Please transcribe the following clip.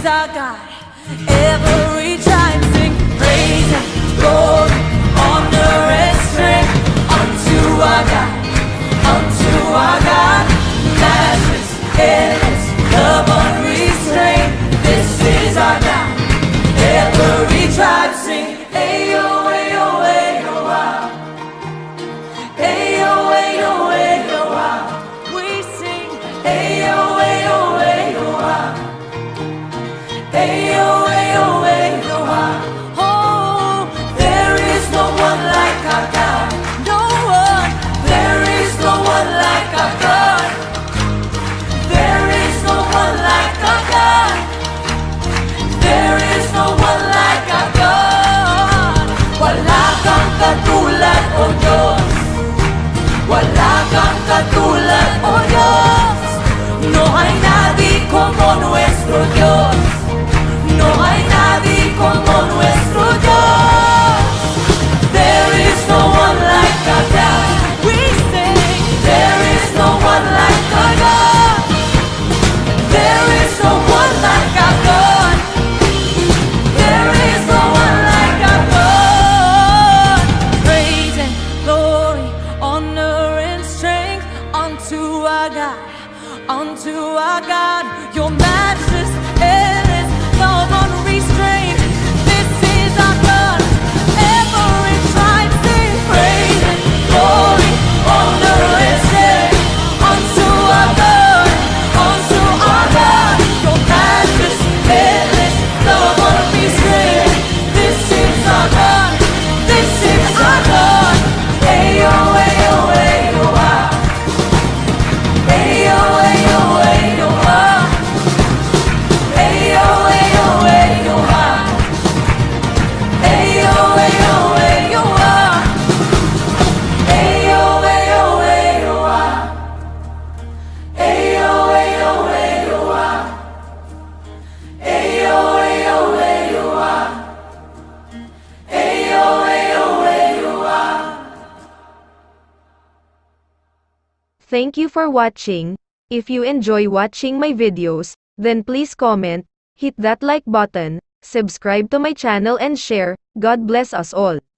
our God. Every tribe sing praise and glory, honor and strength unto our God, unto our God. Matchless, endless, love unrestrained. This is our God. Every tribe sing Ayo-ayo-ayo-waa. Ayo-ayo-ayo-waa. We sing Ayo-ayo-ayo-waa. Ayo-ayo-ayo-waa. Oh, there is no one like our God. No one. There is no one like our God. There is no one like our God. There is no one like our God. Wala kang katulad, O Diyos. Wala kang katulad, O Diyos. No hay nadie como nuestro Dios. No hay nadie como nuestro Dios. There is no one like our God. We sing, there is no one like our God. There is no one like our God. There is no one like our God. Praise and glory, honor and strength unto our God, unto our God. Your matchless, endless, love unrestrained. This is our God. Every tribe sing praise and glory, honor and strength unto our God, unto our God. Your matchless, endless, love unrestrained. This is our God. This is our God. Ayo-ayo-ayo-waa. Ayo-ayo-ayo-waa. Ayo-ayo-ayo-waa. Ayo-ayo-ayo-waa. Ayo-ayo-ayo-waa. Ayo-ayo-ayo-waa. Ayo-ayo-ayo-waa. Ayo-ayo-ayo-waa. Thank you for watching. If you enjoy watching my videos, then please comment, hit that like button, subscribe to my channel and share. God bless us all.